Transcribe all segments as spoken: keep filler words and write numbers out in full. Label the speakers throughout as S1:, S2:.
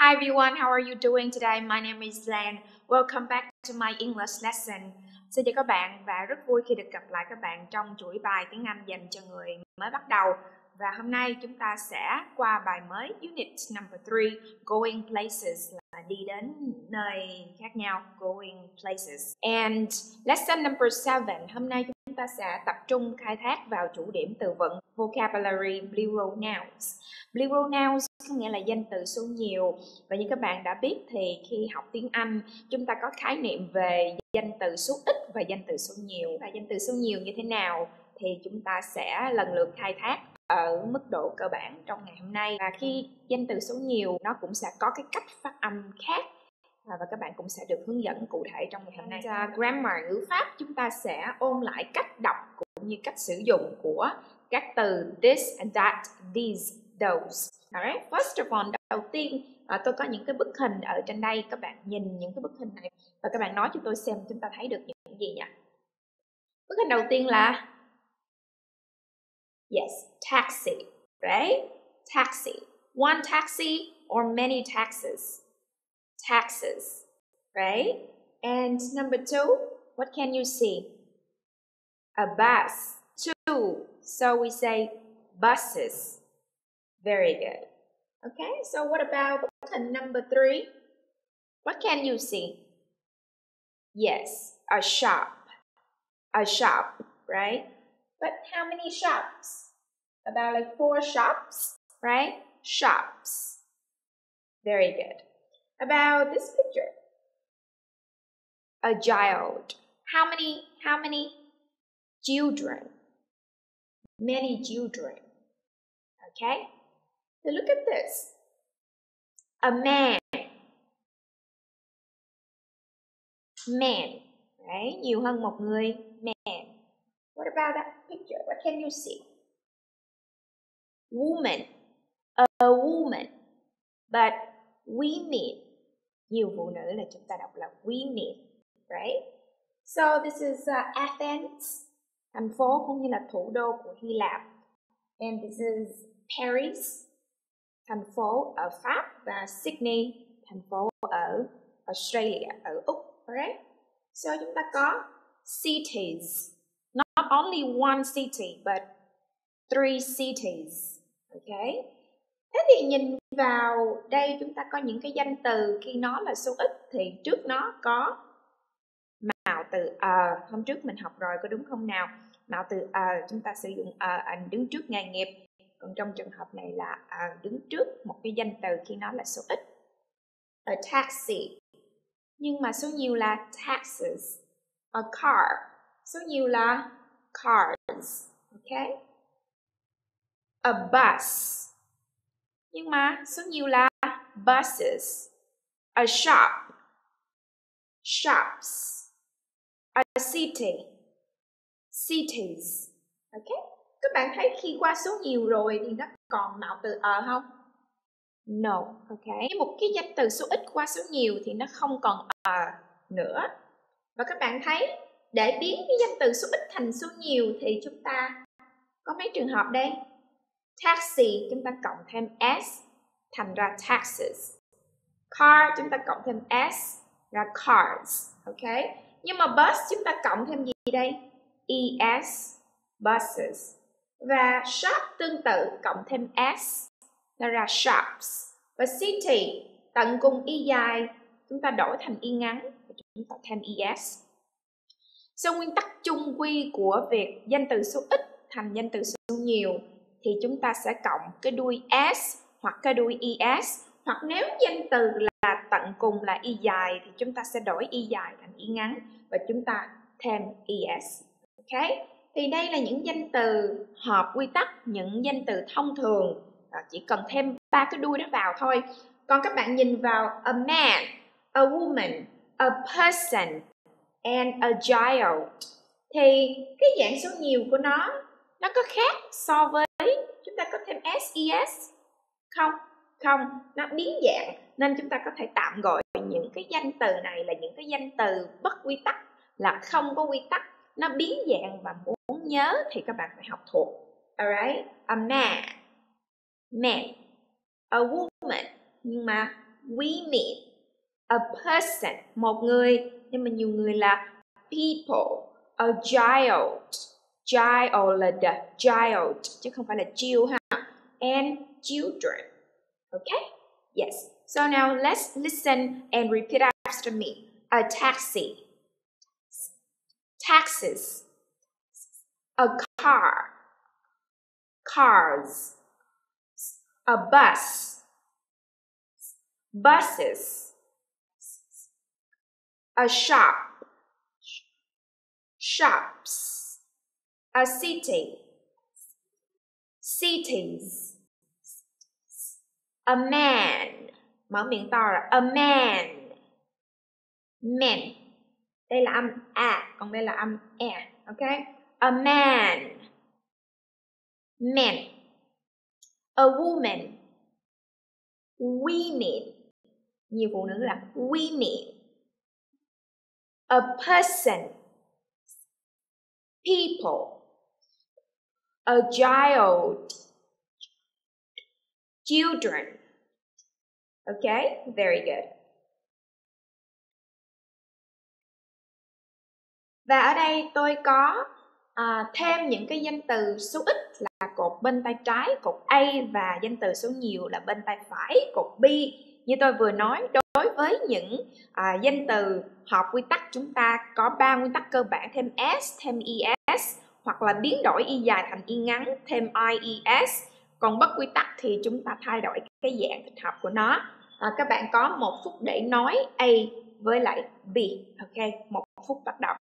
S1: Hi everyone, how are you doing today? My name is Lan. Welcome back to my English lesson. Xin chào các bạn và rất vui khi được gặp lại các bạn trong chuỗi bài tiếng Anh dành cho người mới bắt đầu. Và hôm nay chúng ta sẽ qua bài mới Unit number three, Going Places, là đi đến nơi khác nhau, Going Places. And lesson number seven, hôm nay chúng ta sẽ tập trung khai thác vào chủ điểm từ vựng Vocabulary Plural Nouns. Plural Nouns có nghĩa là danh từ số nhiều. Và như các bạn đã biết thì khi học tiếng Anh, chúng ta có khái niệm về danh từ số ít và danh từ số nhiều. Và danh từ số nhiều như thế nào thì chúng ta sẽ lần lượt khai thác ở mức độ cơ bản trong ngày hôm nay. Và khi danh từ số nhiều, nó cũng sẽ có cái cách phát âm khác. Và các bạn cũng sẽ được hướng dẫn cụ thể trong ngày hôm nay. And, uh, grammar, ngữ pháp, chúng ta sẽ ôn lại cách đọc cũng như cách sử dụng của các từ this and that, these, those. Alright, first of all, đầu tiên à, tôi có những cái bức hình ở trên đây. Các bạn nhìn những cái bức hình này và các bạn nói cho tôi xem chúng ta thấy được những gì nhỉ? Bức hình đầu tiên là yes, taxi, right? Taxi. One taxi or many taxes. Taxes, right? And number two, what can you see? A bus, two. So we say buses. Very good. Okay, so what about button number three? What can you see? Yes, a shop. A shop, right? But how many shops? About like four shops, right? Shops. Very good. About this picture. A child. How many, how many children? Many children. Okay? So look at this. A man. Man, right? Nhiều hơn một người. Man. What about that picture? What can you see? Woman. A, a woman. But women. Nhiều phụ nữ là chúng ta đọc là women, right? So this is uh, Athens, thành phố cũng như là thủ đô của Hy Lạp. And this is Paris, thành phố ở Pháp, và Sydney, thành phố ở Australia, ở Úc, right? So chúng ta có cities, not only one city, but three cities, okay? Thế thì nhìn vào đây chúng ta có những cái danh từ khi nó là số ít thì trước nó có mạo từ a. Uh, hôm trước mình học rồi có đúng không nào? Mạo từ a uh, chúng ta sử dụng a uh, anh đứng trước nghề nghiệp. Còn trong trường hợp này là à, đứng trước một cái danh từ khi nó là số ít. A taxi. Nhưng mà số nhiều là taxes. A car. Số nhiều là cars. Okay? A bus. Nhưng mà số nhiều là buses. A shop. Shops. A city. Cities. Okay? Các bạn thấy khi qua số nhiều rồi thì nó còn mạo từ ở không? No, ok. Một cái danh từ số ít qua số nhiều thì nó không còn ở nữa. Và các bạn thấy để biến cái danh từ số ít thành số nhiều thì chúng ta có mấy trường hợp đây? Taxi chúng ta cộng thêm s thành ra taxes. Car chúng ta cộng thêm s ra cars, ok. Nhưng mà bus chúng ta cộng thêm gì đây? es, buses. Và shop tương tự cộng thêm s là ra shops. Và city tận cùng y dài chúng ta đổi thành y ngắn và chúng ta thêm es. So nguyên tắc chung quy của việc danh từ số ít thành danh từ số nhiều thì chúng ta sẽ cộng cái đuôi s hoặc cái đuôi es, hoặc nếu danh từ là tận cùng là y dài thì chúng ta sẽ đổi y dài thành y ngắn và chúng ta thêm es. Ok? Thì đây là những danh từ hợp quy tắc, những danh từ thông thường. À, chỉ cần thêm ba cái đuôi đó vào thôi. Còn các bạn nhìn vào a man, a woman, a person and a child thì cái dạng số nhiều của nó nó có khác so với chúng ta có thêm ses không? Không, nó biến dạng nên chúng ta có thể tạm gọi những cái danh từ này là những cái danh từ bất quy tắc, là không có quy tắc, nó biến dạng và muốn nhớ thì các bạn phải học thuộc. Alright, a man, man, a woman, nhưng mà we meet. A person, một người, nhưng mà nhiều người là people. A child, child là the child, chứ không phải là child ha. And children. Okay? Yes. So now let's listen and repeat after me. A taxi. Taxes. A car. Cars. A bus. Buses. A shop. Shops. A city. Cities. A man. Mở miệng to rồi. A man. Men. Đây là âm a, còn đây là âm e. Ok? A man. Men. A woman. Women. Nhiều phụ nữ là women. A person. People. A child. Children. Okay, very good. Và ở đây tôi có à, thêm những cái danh từ số ít là cột bên tay trái, cột A, và danh từ số nhiều là bên tay phải, cột B. Như tôi vừa nói, đối với những à, danh từ hợp quy tắc, chúng ta có ba nguyên tắc cơ bản: thêm s, thêm es, hoặc là biến đổi y dài thành y ngắn, thêm ies. Còn bất quy tắc thì chúng ta thay đổi cái dạng thích hợp của nó. À, các bạn có một phút để nói A với lại B. Ok, một phút bắt đầu.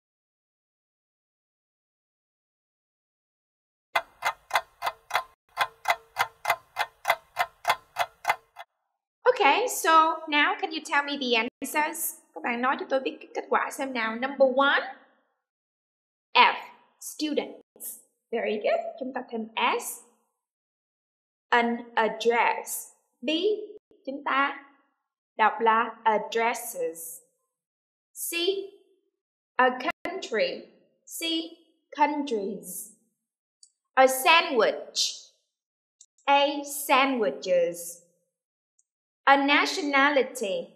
S1: Okay, so now can you tell me the answers? Các bạn nói cho tôi biết cái kết quả xem nào. Number one, F, students. Very good. Chúng ta thêm S. An address. B, chúng ta đọc là addresses. C, a country. C, countries. A sandwich. A, sandwiches. A nationality.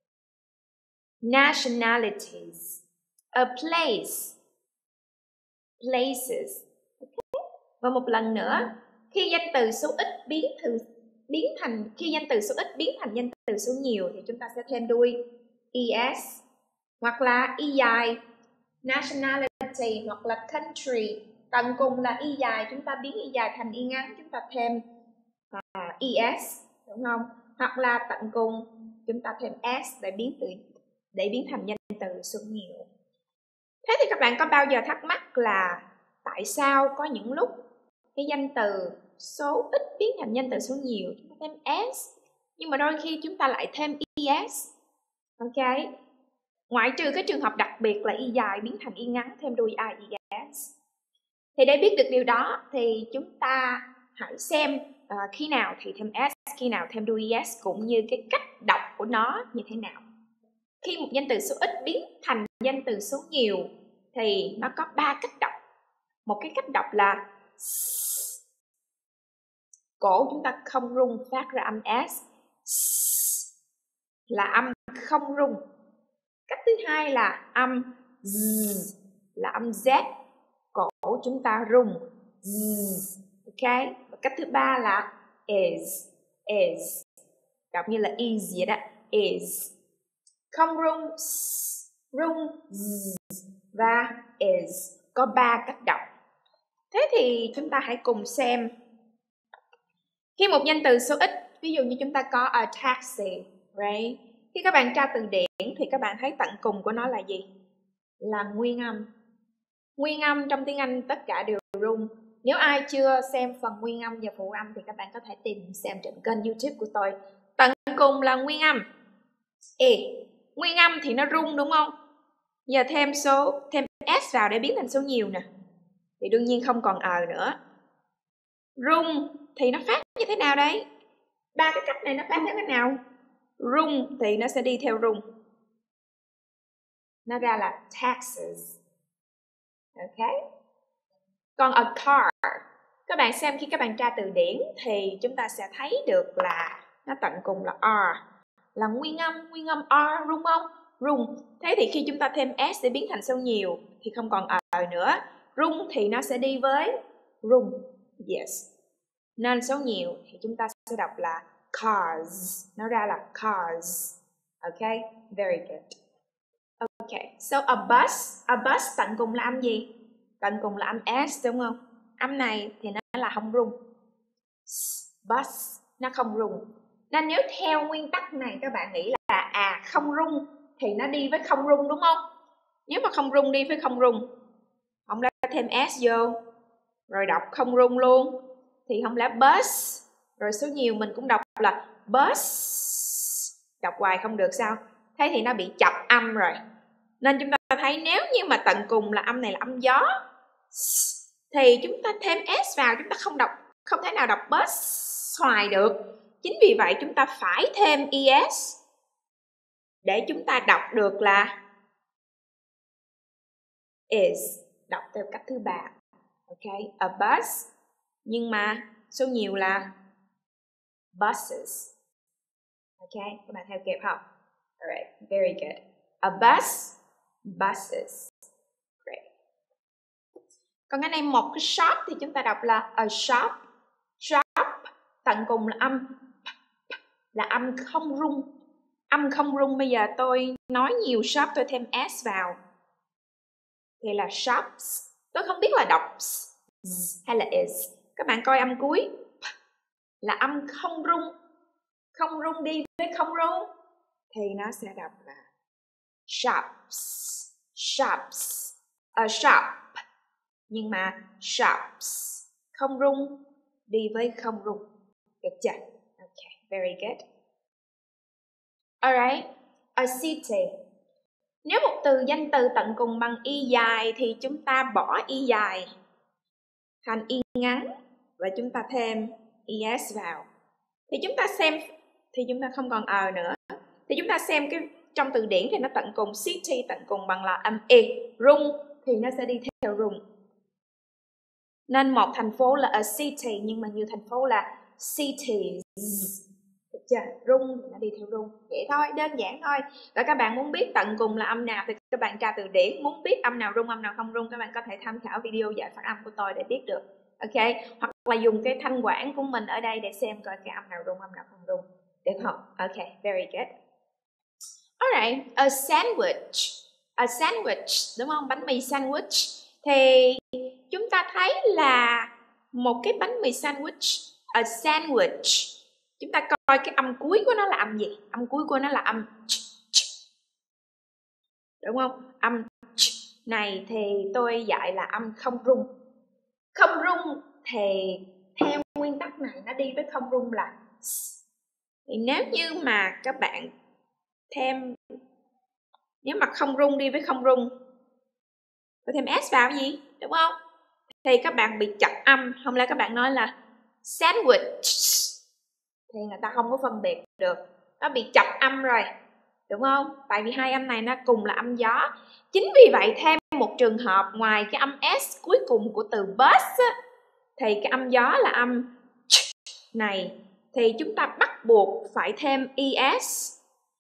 S1: Nationalities. A place. Places. Okay. Và một lần nữa, khi danh từ số ít biến từ biến thành khi danh từ số ít biến thành danh từ số nhiều thì chúng ta sẽ thêm đuôi es, hoặc là y dài nationality, hoặc là country. Tận cùng là y dài, chúng ta biến y dài thành y ngắn, chúng ta thêm uh, es, đúng không? Hoặc là tận cùng chúng ta thêm s để biến từ để biến thành danh từ số nhiều. Thế thì các bạn có bao giờ thắc mắc là tại sao có những lúc cái danh từ số ít biến thành danh từ số nhiều, chúng ta thêm s, nhưng mà đôi khi chúng ta lại thêm es. Ok, ngoại trừ cái trường hợp đặc biệt là y dài biến thành y ngắn thêm đuôi ies. Thì để biết được điều đó thì chúng ta hãy xem uh, khi nào thì thêm s, khi nào thêm đuôi es, cũng như cái cách đọc của nó như thế nào. Khi một danh từ số ít biến thành danh từ số nhiều thì nó có ba cách đọc. Một cái cách đọc là s. Cổ chúng ta không rung, phát ra âm s. S là âm không rung. Cách thứ hai là âm z, là âm z. Cổ chúng ta rung. Z. Ok. Và cách thứ ba là is, is. Đọc như là is vậy đó, is. Không rung, s, rung, z và is. Có ba cách đọc. Thế thì chúng ta hãy cùng xem. Khi một danh từ số ít, ví dụ như chúng ta có a taxi, right? Khi các bạn tra từ điển thì các bạn thấy tận cùng của nó là gì? Là nguyên âm. Nguyên âm trong tiếng Anh tất cả đều rung. Nếu ai chưa xem phần nguyên âm và phụ âm thì các bạn có thể tìm xem trên kênh YouTube của tôi. Tận cùng là nguyên âm. E. Nguyên âm thì nó rung đúng không? Giờ thêm số thêm s vào để biến thành số nhiều nè. Thì đương nhiên không còn ờ nữa. Rung thì nó phát như thế nào đấy? Ba cái cách này nó phát theo cách nào? Rung thì nó sẽ đi theo rung. Nó ra là taxes. Ok. Còn a car, các bạn xem khi các bạn tra từ điển thì chúng ta sẽ thấy được là nó tận cùng là R. là nguyên âm, nguyên âm R, rung không? Rung. Thế thì khi chúng ta thêm S để biến thành số nhiều thì không còn R nữa. Rung thì nó sẽ đi với rung. Yes. Nên số nhiều thì chúng ta sẽ đọc là cars. Nó ra là cars. Okay, very good. Okay, so a bus, a bus tận cùng là âm gì? Tận cùng là âm S đúng không? Âm này thì nó là không rung. Bus, nó không rung. Nên nếu theo nguyên tắc này các bạn nghĩ là à không rung thì nó đi với không rung đúng không? Nếu mà không rung đi với không rung, không lẽ thêm S vô rồi đọc không rung luôn thì không lẽ bus, rồi số nhiều mình cũng đọc là bus, đọc hoài không được sao? Thế thì nó bị chập âm rồi. Nên chúng ta thấy nếu như mà tận cùng là âm này là âm gió thì chúng ta thêm S vào, chúng ta không đọc, không thể nào đọc bus hoài được. Chính vì vậy chúng ta phải thêm es để chúng ta đọc được là is, đọc theo cách thứ ba. Ok, a bus, nhưng mà số nhiều là buses. Ok, các bạn theo kịp không? Alright, very good. A bus, buses. Great. Còn cái này một cái shop thì chúng ta đọc là a shop. Shop, tận cùng là âm, là âm không rung. Âm không rung, bây giờ tôi nói nhiều shop tôi thêm S vào thì là shops. Tôi không biết là đọc s hay là is. Các bạn coi âm cuối là âm không rung. Không rung đi với không rung thì nó sẽ đọc là shops. Shops, a shop. Nhưng mà shops không rung đi với không rung. Được chưa? Okay, very good. Alright, a city. Nếu một từ danh từ tận cùng bằng y dài thì chúng ta bỏ y dài thành y ngắn và chúng ta thêm es vào. Thì chúng ta xem thì chúng ta không còn R nữa. Thì chúng ta xem cái trong từ điển thì nó tận cùng city tận cùng bằng là âm e, rung thì nó sẽ đi theo rung. Nên một thành phố là a city nhưng mà nhiều thành phố là cities. Được chưa? Rung thì nó đi theo rung. Vậy thôi, đơn giản thôi. Và các bạn muốn biết tận cùng là âm nào thì các bạn tra từ điển. Muốn biết âm nào rung, âm nào không rung, các bạn có thể tham khảo video dạy phát âm của tôi để biết được. Ok? Hoặc là dùng cái thanh quản của mình ở đây để xem coi cái âm nào rung, âm nào không rung. Được không? Ok, very good. Alright, a sandwich. A sandwich, đúng không? Bánh mì sandwich. Thì chúng ta thấy là một cái bánh mì sandwich, a sandwich. Chúng ta coi cái âm cuối của nó là âm gì? Âm cuối của nó là âm ch, ch. Đúng không? Âm ch này thì tôi dạy là âm không rung. Không rung thì theo nguyên tắc này nó đi với không rung là s. Thì nếu như mà các bạn thêm, nếu mà không rung đi với không rung, có thêm S vào gì? Đúng không? Thì các bạn bị chập âm. Không lẽ các bạn nói là sandwich thì người ta không có phân biệt được, nó bị chập âm rồi, đúng không? Tại vì hai âm này nó cùng là âm gió. Chính vì vậy thêm một trường hợp ngoài cái âm S cuối cùng của từ bus á, thì cái âm gió là âm này thì chúng ta bắt buộc phải thêm es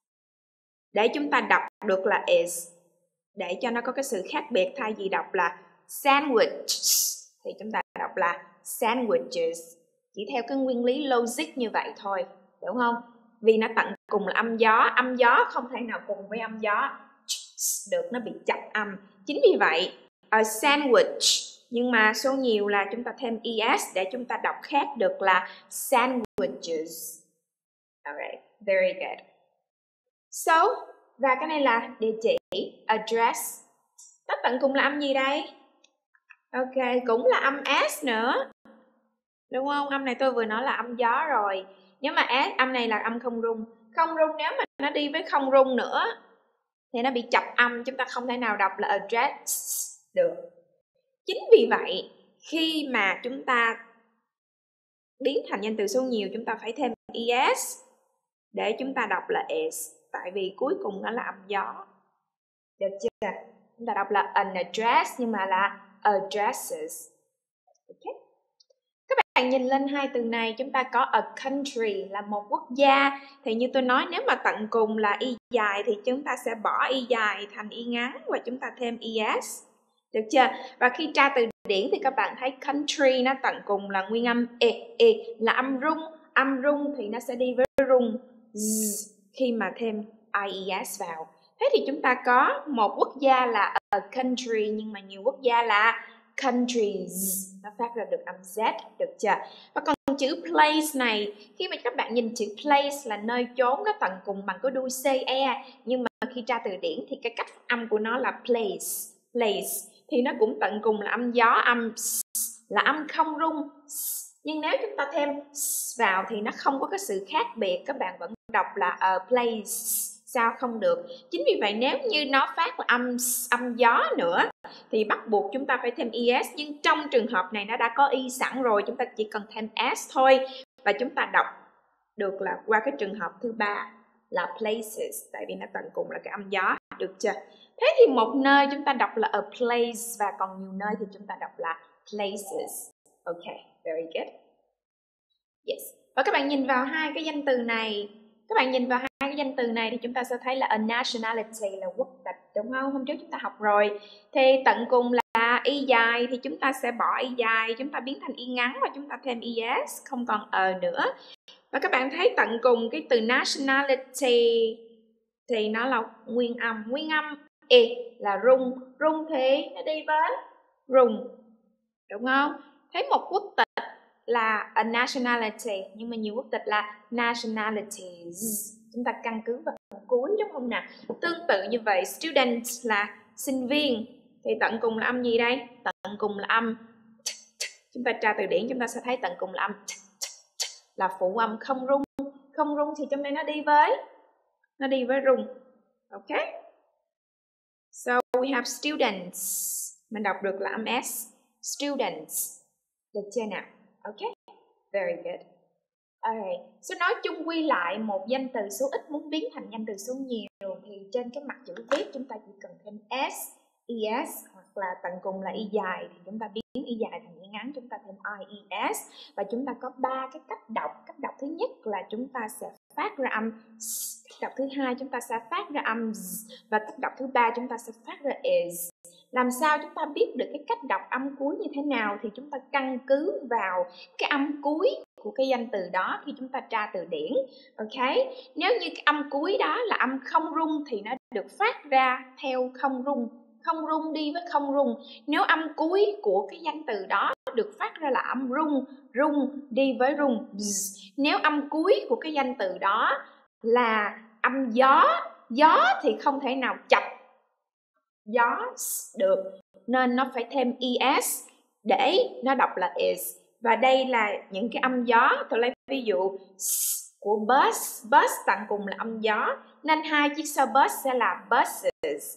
S1: để chúng ta đọc được là is, để cho nó có cái sự khác biệt. Thay vì đọc là sandwich thì chúng ta đọc là sandwiches. Chỉ theo cái nguyên lý logic như vậy thôi, đúng không? Vì nó tận cùng là âm gió, âm gió không thể nào cùng với âm gió được, nó bị chập âm. Chính vì vậy, a sandwich, nhưng mà số nhiều là chúng ta thêm es để chúng ta đọc khác được là sandwiches. Alright, very good. So, và cái này là địa chỉ, address. Nó tận cùng là âm gì đây? Ok, cũng là âm S nữa. Đúng không? Âm này tôi vừa nói là âm gió rồi. Nếu mà S, âm này là âm không rung. Không rung nếu mà nó đi với không rung nữa thì nó bị chập âm, chúng ta không thể nào đọc là address được. Chính vì vậy, khi mà chúng ta biến thành danh từ số nhiều, chúng ta phải thêm es để chúng ta đọc là is. Tại vì cuối cùng nó là âm gió. Được chưa? Chúng ta đọc là an address nhưng mà là addresses. Ok. Các bạn bạn nhìn lên hai từ này, chúng ta có a country là một quốc gia. Thì như tôi nói, nếu mà tận cùng là y dài thì chúng ta sẽ bỏ y dài thành y ngắn và chúng ta thêm es. Được chưa? Và khi tra từ điển thì các bạn thấy country nó tận cùng là nguyên âm e, e là âm rung. Âm rung thì nó sẽ đi với rung z khi mà thêm ies vào. Thế thì chúng ta có một quốc gia là a country, nhưng mà nhiều quốc gia là countries, nó phát ra được âm z, được chưa? Và còn chữ place này, khi mà các bạn nhìn chữ place là nơi chốn, nó tận cùng bằng cái đuôi ce, nhưng mà khi tra từ điển thì cái cách phát âm của nó là place, place thì nó cũng tận cùng là âm gió, âm là âm không rung. Nhưng nếu chúng ta thêm vào thì nó không có cái sự khác biệt, các bạn vẫn đọc là a place. Sao không được? Chính vì vậy nếu như nó phát là âm âm gió nữa thì bắt buộc chúng ta phải thêm es, nhưng trong trường hợp này nó đã có y sẵn rồi, chúng ta chỉ cần thêm s thôi và chúng ta đọc được là qua cái trường hợp thứ ba là places, tại vì nó tận cùng là cái âm gió, được chưa? Thế thì một nơi chúng ta đọc là a place và còn nhiều nơi thì chúng ta đọc là places. Ok, very good. Yes. Và các bạn nhìn vào hai cái danh từ này, các bạn nhìn vào hai cái danh từ này thì chúng ta sẽ thấy là a nationality là quốc tịch, đúng không? Hôm trước chúng ta học rồi. Thì tận cùng là y dài thì chúng ta sẽ bỏ y dài, chúng ta biến thành y ngắn và chúng ta thêm es, không còn ờ nữa. Và các bạn thấy tận cùng cái từ nationality thì nó là nguyên âm, nguyên âm e là rung, rung thì nó đi với rung, đúng không? Thấy một quốc tịch là a nationality, nhưng mà nhiều quốc tịch là nationalities. Chúng ta căn cứ vào phần cuối, đúng không nào? Tương tự như vậy, student là sinh viên thì tận cùng là âm gì đây? Tận cùng là âm t, t. Chúng ta tra từ điển chúng ta sẽ thấy tận cùng là âm t, t, t, là phụ âm không rung. Không rung thì trong đây nó đi với nó đi với rung. Ok. So we have students. Mình đọc được là âm s. Students. Được chưa nào? Ok. Very good. Alright. So nói chung quy lại, một danh từ số ít muốn biến thành danh từ số nhiều thì trên cái mặt chữ viết chúng ta chỉ cần thêm s, es hoặc là tận cùng là y dài thì chúng ta biến y dài thành y ngắn, chúng ta thêm ies. Và chúng ta có ba cái cách đọc. Cách đọc thứ nhất là chúng ta sẽ phát ra âm s, cách đọc thứ hai chúng ta sẽ phát ra âm z, và cách đọc thứ ba chúng ta sẽ phát ra is. Làm sao chúng ta biết được cái cách đọc âm cuối như thế nào thì chúng ta căn cứ vào cái âm cuối của cái danh từ đó khi chúng ta tra từ điển. Ok, nếu như cái âm cuối đó là âm không rung thì nó được phát ra theo không rung, không rung đi với không rung. Nếu âm cuối của cái danh từ đó được phát ra là âm rung, rung đi với rung. Nếu âm cuối của cái danh từ đó là âm gió, gió thì không thể nào chập gió được, nên nó phải thêm es để nó đọc là is. Và đây là những cái âm gió. Tôi lấy ví dụ của bus, bus tận cùng là âm gió nên hai chiếc xe bus sẽ là buses.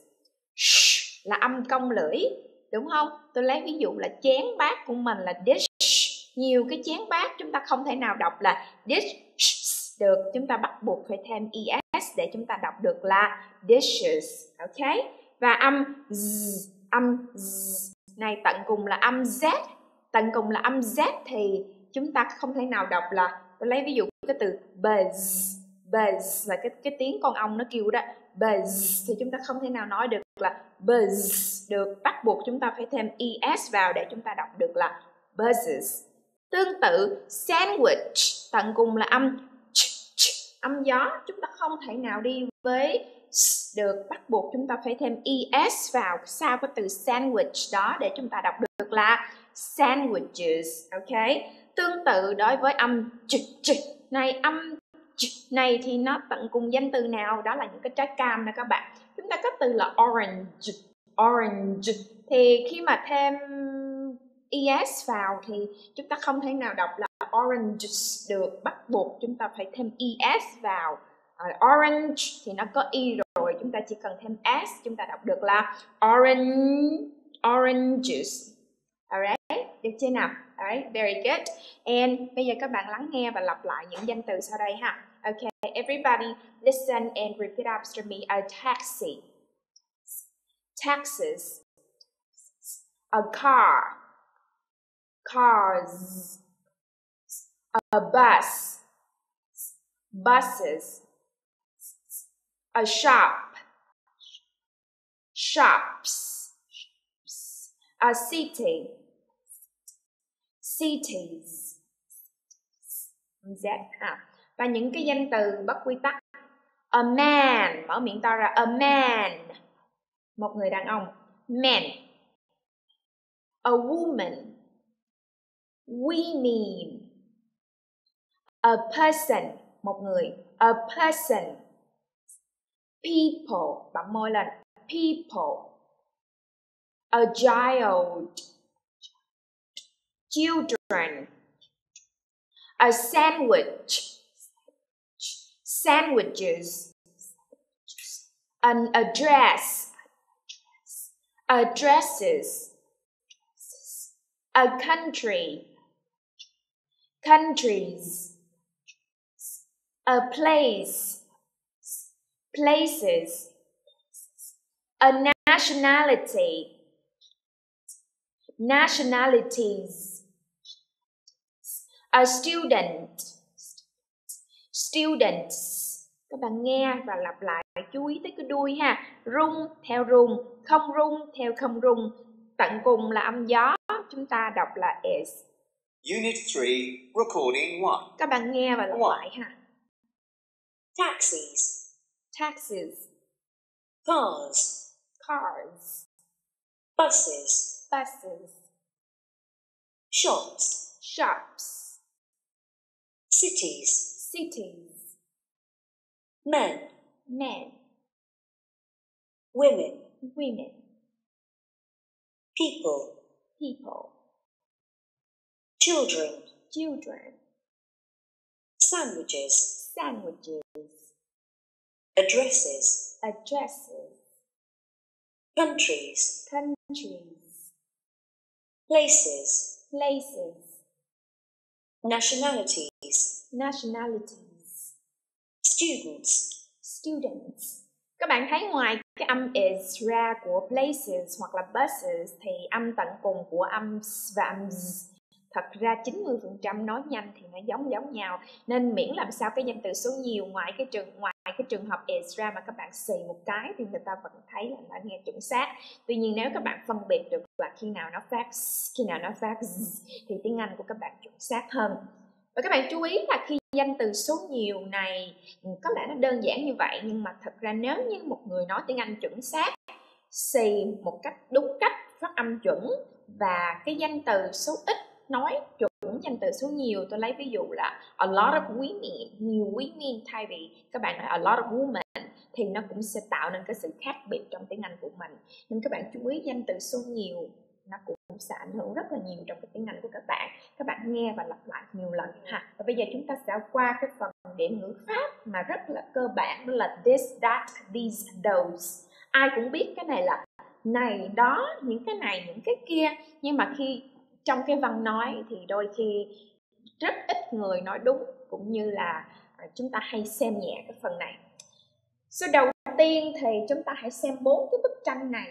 S1: Sh là âm cong lưỡi, đúng không? Tôi lấy ví dụ là chén bát của mình là dish. Nhiều cái chén bát chúng ta không thể nào đọc là dish được, chúng ta bắt buộc phải thêm es để chúng ta đọc được là dishes. Ok. Và âm z, âm z này tận cùng là âm z, tận cùng là âm z thì chúng ta không thể nào đọc là, tôi lấy ví dụ cái từ buzz, buzz là cái cái tiếng con ong nó kêu đó, buzz thì chúng ta không thể nào nói được là buzz được, bắt buộc chúng ta phải thêm es vào để chúng ta đọc được là buzzes. Tương tự sandwich tận cùng là âm ch, ch, âm gió, chúng ta không thể nào đi với được, bắt buộc chúng ta phải thêm es vào sau cái từ sandwich đó để chúng ta đọc được là sandwiches. Ok. Tương tự đối với âm ch, ch này, âm ch này thì nó tận cùng danh từ nào? Đó là những cái trái cam nè các bạn. Chúng ta có từ là orange, orange thì khi mà thêm es vào thì chúng ta không thể nào đọc là oranges được, bắt buộc chúng ta phải thêm es vào. Uh, orange thì nó có y rồi, chúng ta chỉ cần thêm s, chúng ta đọc được là orange, oranges. Alright, được chưa nào? Alright, very good. And bây giờ các bạn lắng nghe và lặp lại những danh từ sau đây ha. Okay, everybody listen and repeat after me. A taxi, taxes. A car, cars. A bus, buses. A shop, shops. A city, cities. Z à. Và những cái danh từ bất quy tắc. A man, mở miệng to ra. A man, một người đàn ông. Man. A woman, women. A person, một người. A person. People, bấm môi lên. People. A child, children. A sandwich, sandwiches. An address, addresses. A country, countries. A place, places. A nationality, nationalities. A student, students. Các bạn nghe và lặp lại, chú ý tới cái đuôi ha. Rung theo rung, không rung theo không rung. Tận cùng là âm gió, chúng ta đọc là is.
S2: Unit three, recording one.
S1: Các bạn nghe và lặp lại ha.
S3: Taxis,
S1: Taxis,
S3: cars,
S1: cars.
S3: buses,
S1: Buses,
S3: shops,
S1: shops.
S3: cities,
S1: Cities,
S3: men,
S1: men,
S3: women,
S1: women.
S3: people,
S1: People,
S3: children,
S1: children.
S3: sandwiches,
S1: Sandwiches,
S3: addresses,
S1: addresses.
S3: countries,
S1: Countries,
S3: places,
S1: places.
S3: nationalities,
S1: Nationalities,
S3: students,
S1: students. Các bạn thấy ngoài cái âm is ra của places hoặc là buses thì âm tận cùng của âm s và âm z, thật ra chín mươi phần trăm nói nhanh thì nó giống giống nhau, nên miễn làm sao cái danh từ số nhiều ngoài cái trường ngoài cái trường hợp is ra mà các bạn xì một cái thì người ta vẫn thấy là nó nghe chuẩn xác. Tuy nhiên nếu các bạn phân biệt được là khi nào nó phát s, khi nào nó phát z, thì tiếng Anh của các bạn chuẩn xác hơn. Và các bạn chú ý là khi danh từ số nhiều này có lẽ nó đơn giản như vậy, nhưng mà thật ra nếu như một người nói tiếng Anh chuẩn xác, xì một cách đúng cách, phát âm chuẩn, và cái danh từ số ít nói chuẩn danh từ số nhiều, tôi lấy ví dụ là a lot of women, nhiều women, thay vì các bạn nói a lot of women thì nó cũng sẽ tạo nên cái sự khác biệt trong tiếng Anh của mình. Nên các bạn chú ý danh từ số nhiều nó cũng sẽ ảnh hưởng rất là nhiều trong cái tiếng Anh của các bạn. Các bạn nghe và lặp lại nhiều lần ha. Và bây giờ chúng ta sẽ qua cái phần điểm ngữ pháp mà rất là cơ bản, đó là this, that, these, those. Ai cũng biết cái này là này, đó, những cái này, những cái kia. Nhưng mà khi trong cái văn nói thì đôi khi rất ít người nói đúng, cũng như là chúng ta hay xem nhẹ cái phần này. So đầu tiên thì chúng ta hãy xem bốn cái bức tranh này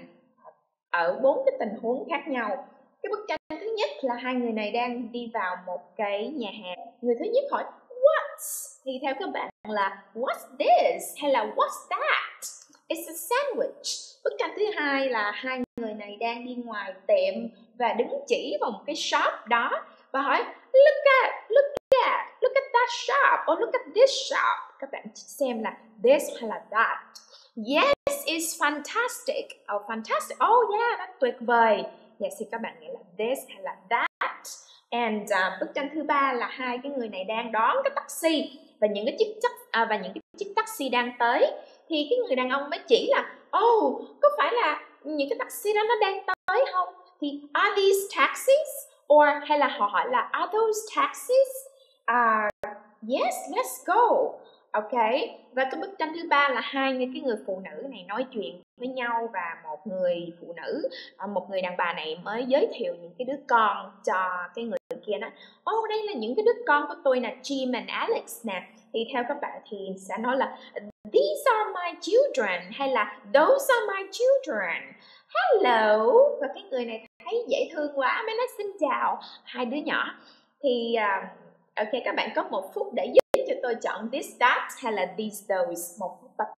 S1: ở bốn cái tình huống khác nhau. Cái bức tranh thứ nhất là hai người này đang đi vào một cái nhà hàng. Người thứ nhất hỏi what, thì theo các bạn là what's this hay là what's that? It's a sandwich. Bức tranh thứ hai là hai người này đang đi ngoài tiệm và đứng chỉ vào một cái shop đó và hỏi look at, look at, look at that shop or look at this shop. Các bạn xem là this hay là that. Yes, it's fantastic. Oh, fantastic. Oh yeah, nó tuyệt vời. Yes, thì các bạn nghĩ là this hay là that. And uh, bức tranh thứ ba là hai cái người này đang đón cái taxi và những cái chiếc uh, và những cái chiếc taxi đang tới. Thì cái người đàn ông mới chỉ là oh, có phải là những cái taxi đó nó đang tới không? Thì are these taxis? Or hay là họ hỏi là are those taxis? Uh, yes, let's go. Ok, và cái bức tranh thứ ba là hai cái người phụ nữ này nói chuyện với nhau và một người phụ nữ, một người đàn bà này mới giới thiệu những cái đứa con cho cái người kia đó. Oh, đây là những cái đứa con của tôi nè, Jim and Alex nè. Thì theo các bạn thì sẽ nói là these are my children hay là those are my children. Hello. Và cái người này thấy dễ thương quá, mới nói xin chào hai đứa nhỏ. Thì uh, Ok, các bạn có một phút để giúp cho tôi chọn this, that hay là these, those. Một phút tập.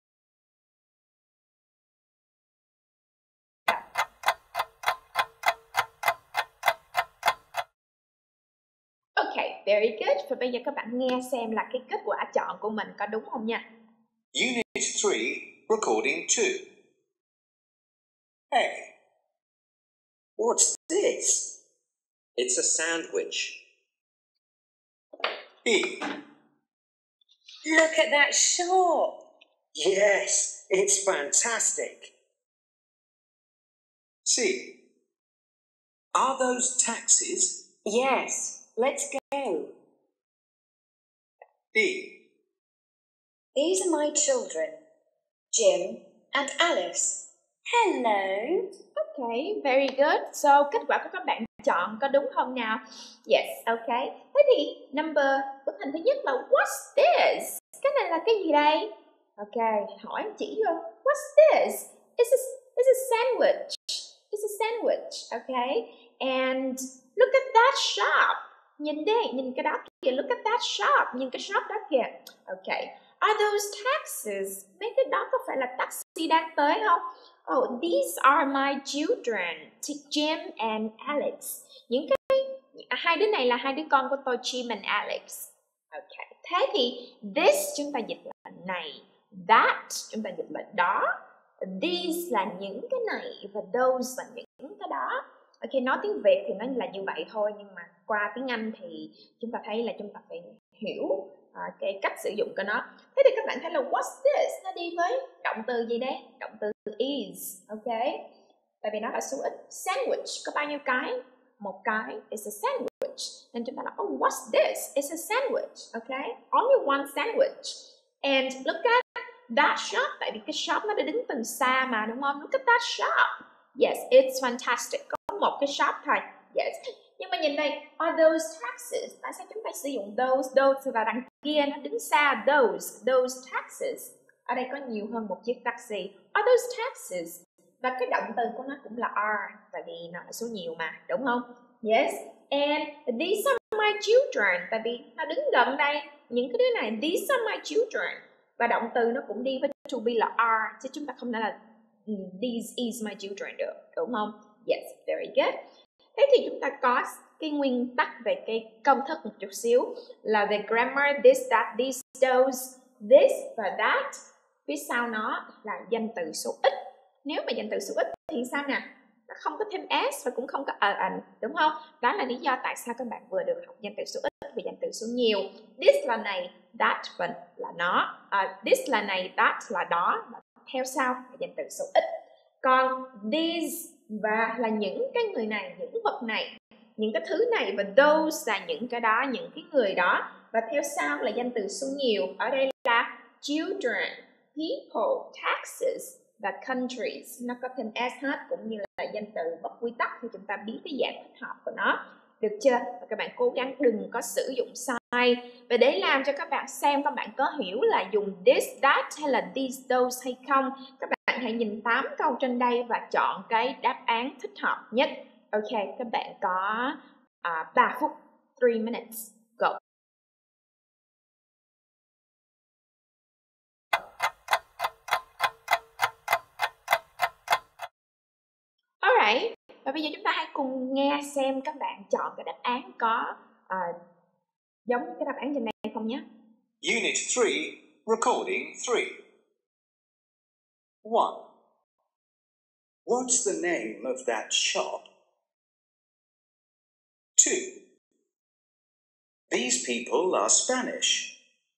S1: Ok, very good. Và bây giờ các bạn nghe xem là cái kết quả chọn của mình có đúng không nha.
S2: Unit three, Recording two. A.
S4: What's this? It's a sandwich.
S2: B.
S3: Look at that shop.
S4: Yes, it's fantastic.
S2: C. Are those taxis?
S3: Yes, let's go.
S2: D.
S3: These are my children, Jim and Alice. Hello.
S1: Ok, very good. So, kết quả của các bạn chọn có đúng không nào? Yes, ok. Thế thì number, bức hình thứ nhất là what's this? Cái này là cái gì đây? Ok, hỏi anh chỉ vô. What's this? It's a, it's a sandwich. It's a sandwich, okay? And look at that shop. Nhìn đi, nhìn cái đó kìa. Look at that shop. Nhìn cái shop đó kìa. Okay. Are those taxis? Mấy cái đó có phải là taxi đang tới không? Oh, these are my children, Jim and Alex. Những cái hai đứa này là hai đứa con của tôi, Jim and Alex. Okay. Thế thì this chúng ta dịch là này, that chúng ta dịch là đó, these là những cái này và those là những cái đó. Ok, nói tiếng Việt thì nó là như vậy thôi, nhưng mà qua tiếng Anh thì chúng ta thấy là chúng ta phải hiểu uh, cái cách sử dụng của nó. Thế thì các bạn thấy là what's this? Nó đi với động từ gì đây? Động từ is. Ok, tại vì nó là số ít. Sandwich có bao nhiêu cái? Một cái. It's a sandwich. Nên chúng ta nói, oh, what's this? It's a sandwich. Ok, only one sandwich. And look at that shop. Tại vì cái shop nó đã đứng từ xa mà, đúng không? Look at that shop. Yes, it's fantastic. Có một cái shop thôi. Yes. Nhưng mà nhìn đây, are those taxis? Tại sao chúng ta sử dụng those? Those là đằng kia, nó đứng xa. Those, those taxis. Ở đây có nhiều hơn một chiếc taxi. Are those taxis? Và cái động từ của nó cũng là are, tại vì nó là số nhiều mà, đúng không? Yes. And these are my children. Tại vì nó đứng gần đây. Những cái đứa này, these are my children. Và động từ nó cũng đi với to be là are, chứ chúng ta không nói là these is my children được, đúng không? Yes, very good. Thế thì chúng ta có cái nguyên tắc về cái công thức một chút xíu là về grammar, this, that, these, those, this và that. Phía sau nó là danh từ số ít. Nếu mà danh từ số ít thì sao nè? Nó không có thêm s và cũng không có a n, đúng không? Đó là lý do tại sao các bạn vừa được học danh từ số ít và danh từ số nhiều. This là này, that là nó. Uh, this là này, that là đó. Theo sau là danh từ số ít. Còn these và là những cái người này, những vật này, những cái thứ này, và those là những cái đó, những cái người đó. Và theo sau là danh từ số nhiều. Ở đây là children, people, taxes và countries. Nó có thêm s hết, cũng như là danh từ bất quy tắc thì chúng ta biết cái dạng thích hợp của nó. Được chưa? Và các bạn cố gắng đừng có sử dụng sai. Và để làm cho các bạn xem các bạn có hiểu là dùng this, that hay là these, those hay không, các bạn hãy nhìn tám câu trên đây và chọn cái đáp án thích hợp nhất. Ok, các bạn có uh, ba phút, three minutes, go. Alright, và bây giờ chúng ta hãy cùng nghe xem các bạn chọn cái đáp án có uh, giống cái đáp án trên đây không nhé.
S2: Unit three, Recording three. one.
S4: What's the name of that shop?
S2: two.
S4: These people are Spanish.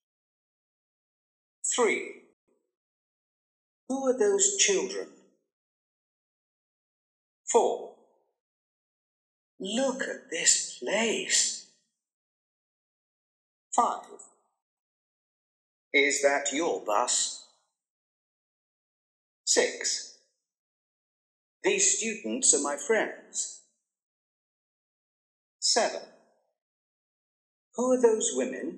S2: three.
S4: Who are those children?
S2: four.
S4: Look at this place.
S2: five.
S4: Is that your bus?
S2: six.
S4: These students are my friends.
S2: seven.
S4: Who are those women?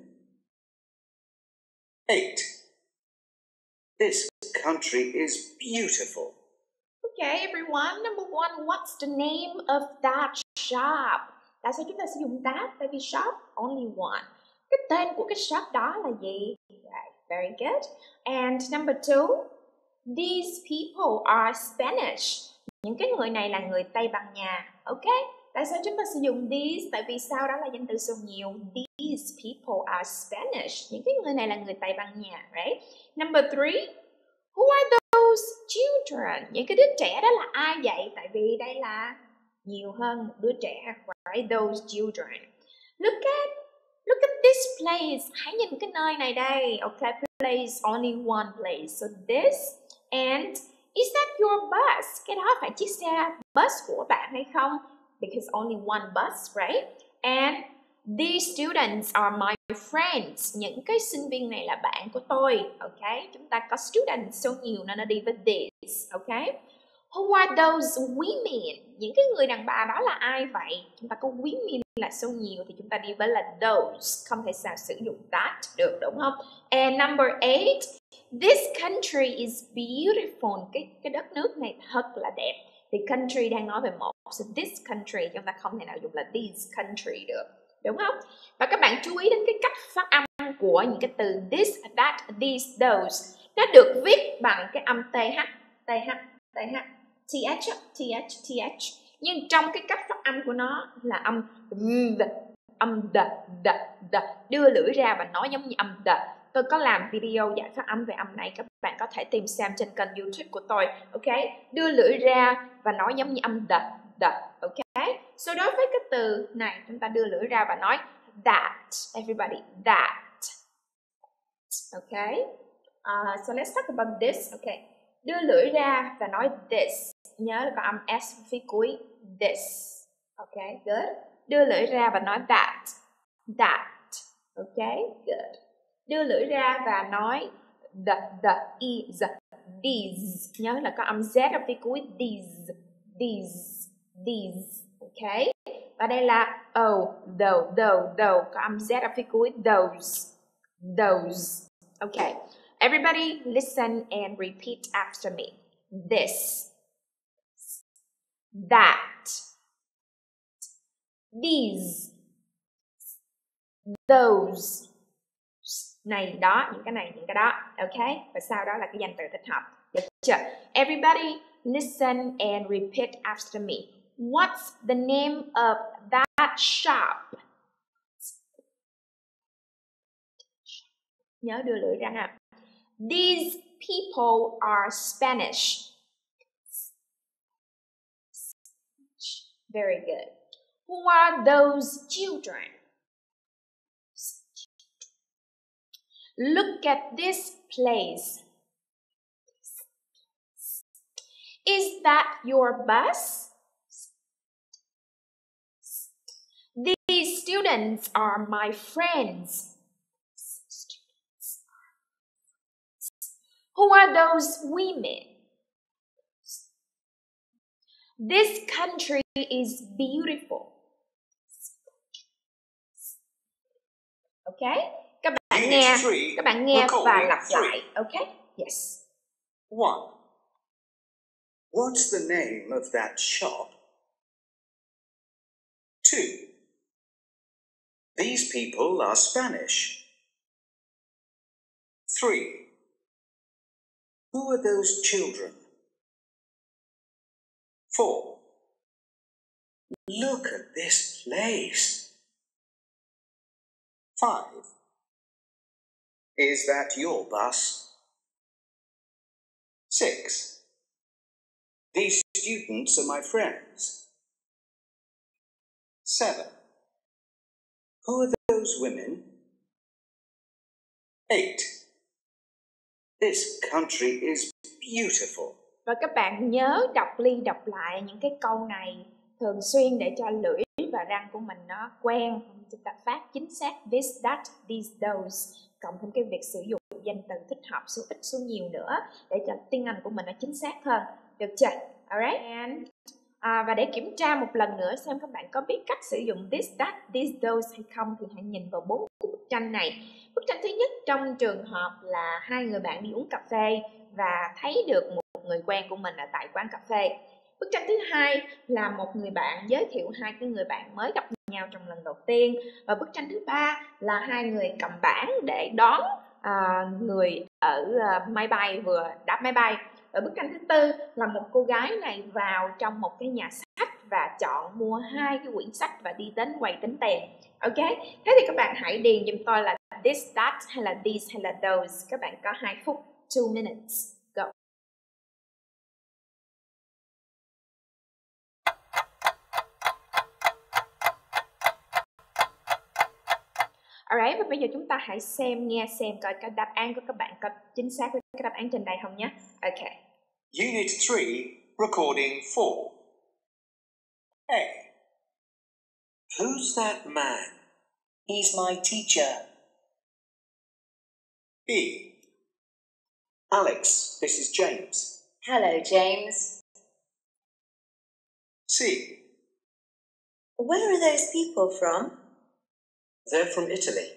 S2: eight.
S4: This country is beautiful.
S1: Okay, everyone. Number one, what's the name of that shop? Tại sao chúng ta sử dụng that? Tại vì shop only one. Cái tên của cái shop đó là gì? Right, very good. And number two, these people are Spanish. Những cái người này là người Tây Ban Nha. Ok? Tại sao chúng ta sử dụng these? Tại vì sau đó là danh từ số nhiều. These people are Spanish. Những cái người này là người Tây Ban Nha. Right? Number three, who are those children? Những cái đứa trẻ đó là ai vậy? Tại vì đây là nhiều hơn một đứa trẻ. Right? Those children. Look at, look at this place. Hãy nhìn cái nơi này đây. Okay, place, only one place. So this, and is that your bus? Cái đó phải chiếc xe bus của bạn hay không? Because only one bus, right? And these students are my friends. Những cái sinh viên này là bạn của tôi. Okay? Chúng ta có students số nhiều nên nó đi với this. Okay? Who are those women? Những cái người đàn bà đó là ai vậy? Chúng ta có women là số nhiều thì chúng ta đi với là those. Không thể sao sử dụng that được, đúng không? And number eight, this country is beautiful. Cái, cái đất nước này thật là đẹp. Thì country đang nói về một. So this country, chúng ta không thể nào dùng là this country được. Đúng không? Và các bạn chú ý đến cái cách phát âm của những cái từ this, that, these, those. Nó được viết bằng cái âm th, th, th, th, th, th. Nhưng trong cái cách phát âm của nó là âm d, âm d, d, d. Đưa lưỡi ra và nói giống như âm d. Tôi có làm video giải phát âm về âm này, các bạn có thể tìm xem trên kênh YouTube của tôi. Ok, đưa lưỡi ra và nói giống như âm d, d. Ok, so đối với cái từ này chúng ta đưa lưỡi ra và nói that. Everybody, that. Ok, uh, so let's talk about this. Ok, đưa lưỡi ra và nói this. Nhớ là có âm s phía cuối, this. Ok, good. Đưa lưỡi ra và nói that, that. Ok, good. Đưa lưỡi ra và nói the, the, is, these. Nhớ là có âm z ở phía cuối, these, these, these. Ok. Và đây là oh, though, though, though. Có âm z ở phía cuối, those, those. Ok. Everybody listen and repeat after me. This, that, these, those. Này đó, những cái này, những cái đó. Ok, và sau đó là cái danh từ thích hợp. Được chưa? Everybody listen and repeat after me. What's the name of that shop? Nhớ đưa lưỡi ra ha. These people are Spanish. Very good. Who are those children? Look at this place. Is that your bus? These students are my friends. Who are those women? This country is beautiful. Okay? Các bạn nghe, các bạn nghe và lặp lại. Okay? Yes.
S2: One.
S4: What's the name of that shop?
S2: Two.
S4: These people are Spanish.
S2: Three.
S4: Who are those children?
S2: Four.
S4: Look at this place.
S2: Five.
S4: Is that your bus?
S2: Six.
S4: These students are my friends.
S2: Seven.
S4: Who are those women?
S2: Eight.
S4: This country is beautiful.
S1: Và các bạn nhớ đọc đi đọc lại những cái câu này thường xuyên để cho lưỡi và răng của mình nó quen. Chúng ta phát chính xác this, that, these, those. Cộng thêm cái việc sử dụng danh từ thích hợp số ít số nhiều nữa để cho tiếng Anh của mình nó chính xác hơn. Được chưa? Alright. And, à, và để kiểm tra một lần nữa xem các bạn có biết cách sử dụng this, that, these, those hay không thì hãy nhìn vào bốn bức tranh này. Bức tranh thứ nhất trong trường hợp là hai người bạn đi uống cà phê và thấy được một người quen của mình ở tại quán cà phê. Bức tranh thứ hai là một người bạn giới thiệu hai cái người bạn mới gặp nhau trong lần đầu tiên. Và bức tranh thứ ba là hai người cầm bảng để đón à, người ở à, máy bay vừa đáp máy bay. Ở bức tranh thứ tư là một cô gái này vào trong một cái nhà sách và chọn mua hai cái quyển sách và đi đến quầy tính tiền. Ok, thế thì các bạn hãy điền giùm tôi là this, that hay là these hay là those. Các bạn có hai phút, two minutes. Go. Alright, và bây giờ chúng ta hãy xem, nghe xem coi cái đáp án của các bạn có chính xác với cái đáp án trên đây không nhé. Ok.
S2: Unit three, Recording four. A.
S4: Who's that man?
S3: He's my teacher.
S2: B.
S4: Alex, this is James.
S3: Hello, James.
S2: C.
S3: Where are those people from?
S4: They're from Italy.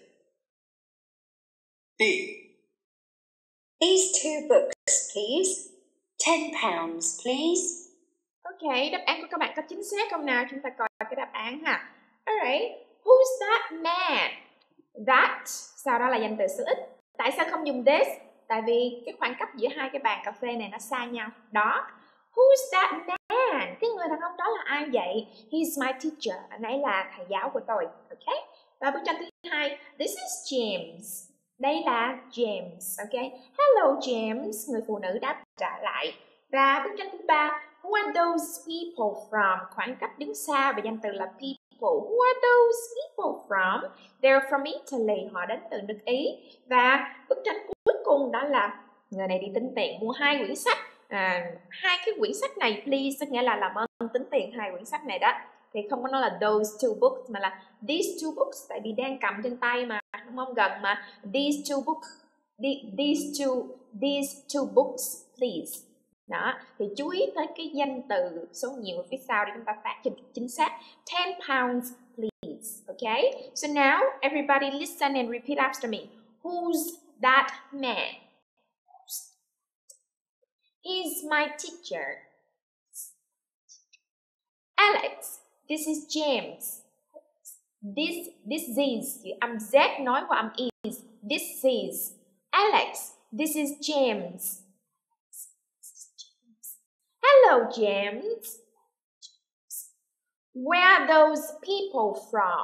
S2: D.
S3: These two books, please. Ten pounds, please.
S1: Ok, đáp án của các bạn có chính xác không nào? Chúng ta coi cái đáp án ha. Alright, who's that man? That, sau đó là danh từ số ít. Tại sao không dùng this? Tại vì cái khoảng cách giữa hai cái bàn cà phê này nó xa nhau. Đó. Who's that man? Cái người đàn ông đó là ai vậy? He's my teacher. Anh ấy là thầy giáo của tôi. Ok. Và bức tranh thứ hai, this is James. Đây là James. Ok. Hello James. Người phụ nữ đáp trả lại. Và bức tranh thứ ba, who are those people from? Khoảng cách đứng xa và danh từ là people. Who are those people from? They're from Italy. Họ đến từ nước Ý. Và bức tranh cuối cùng đó là người này đi tính tiền mua hai quyển sách. À, hai cái quyển sách này please, tức nghĩa là làm ơn tính tiền hai quyển sách này đó. Thì không có nói là those two books mà là these two books, tại vì đang cầm trên tay mà, đúng không, gần mà. These two books, these two, these two books please. Đó, thì chú ý tới cái danh từ số nhiều ở phía sau để chúng ta phát cho chính xác. ten pounds please. Okay, so now everybody listen and repeat after me. Who's that man? He's my teacher. Alex, this is James. This, this is, âm Z nói qua âm is. This is. Alex, this is James. Hello, James. Where are those people from?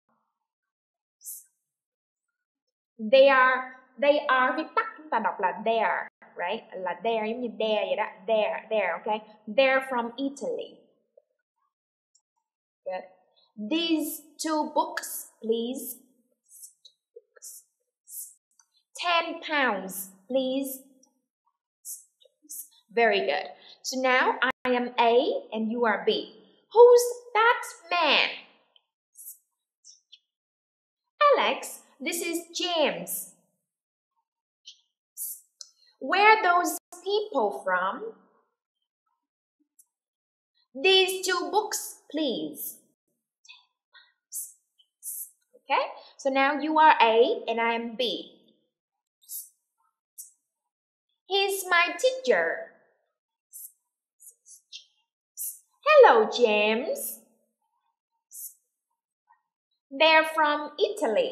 S1: They are, they are, viết tắt chúng ta đọc là there, right? Là there giống như there vậy đó. There, there, okay? They're from Italy. Good. These two books, please. Ten pounds, please. Very good. So now I am A and you are B. Who's that man? Alex, this is James. Where are those people from? These two books, please. Okay, so now you are A and I am B. He's my teacher. Hello, James. They're from Italy.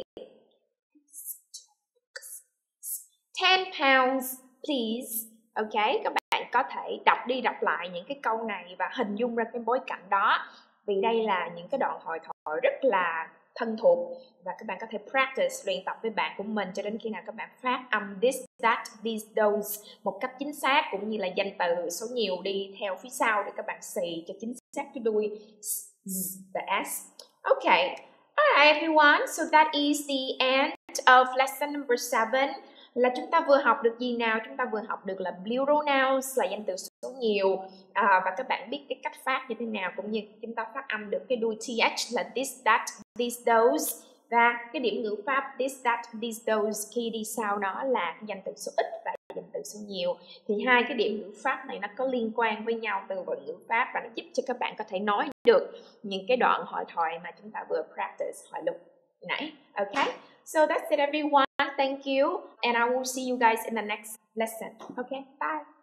S1: Ten pounds, please. Ok, các bạn có thể đọc đi đọc lại những cái câu này và hình dung ra cái bối cảnh đó. Vì đây là những cái đoạn hội thoại rất là thân thuộc và các bạn có thể practice, luyện tập với bạn của mình cho đến khi nào các bạn phát âm this, that, these, those một cách chính xác, cũng như là danh từ số nhiều đi theo phía sau để các bạn xì cho chính xác cái đuôi z và s. Okay, alright everyone, so that is the end of lesson number seven. Là chúng ta vừa học được gì nào? Chúng ta vừa học được là plural nouns là danh từ số nhiều, à, và các bạn biết cái cách phát như thế nào, cũng như chúng ta phát âm được cái đuôi th là this, that, these, those, và cái điểm ngữ pháp this, that, these, those khi đi sau nó là danh từ số ít và danh từ số nhiều. Thì hai cái điểm ngữ pháp này nó có liên quan với nhau từ vựng ngữ pháp và nó giúp cho các bạn có thể nói được những cái đoạn hội thoại mà chúng ta vừa practice hồi lúc nãy. Okay, so that's it everyone. Thank you, and I will see you guys in the next lesson. Okay, bye.